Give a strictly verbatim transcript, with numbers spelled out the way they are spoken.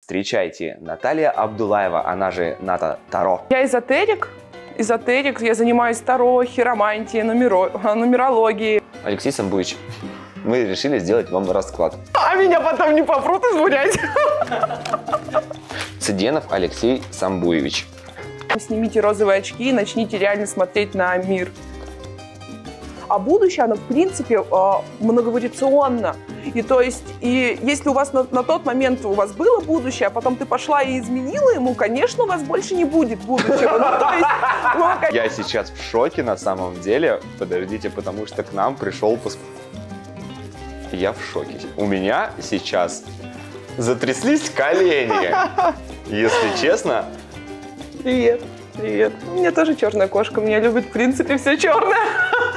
Встречайте, Наталья Абдулаева, она же Ната Таро. Я эзотерик. Эзотерик. Я занимаюсь таро, хиромантией, нумеро... нумерологией. Алексей Самбуевич, мы решили сделать вам расклад. А меня потом не попрут избурять. Цыденов Алексей Самбуевич. Снимите розовые очки и начните реально смотреть на мир. А будущее, оно, в принципе, многовариационно. И то есть, и если у вас на, на тот момент у вас было будущее, а потом ты пошла и изменила ему, конечно, у вас больше не будет будущего. Ну, то есть, ну, Я сейчас в шоке на самом деле. Подождите, потому что к нам пришел пуск... Я в шоке. У меня сейчас затряслись колени. Если честно. Привет, привет. У меня тоже черная кошка, меня любит, в принципе, все черное.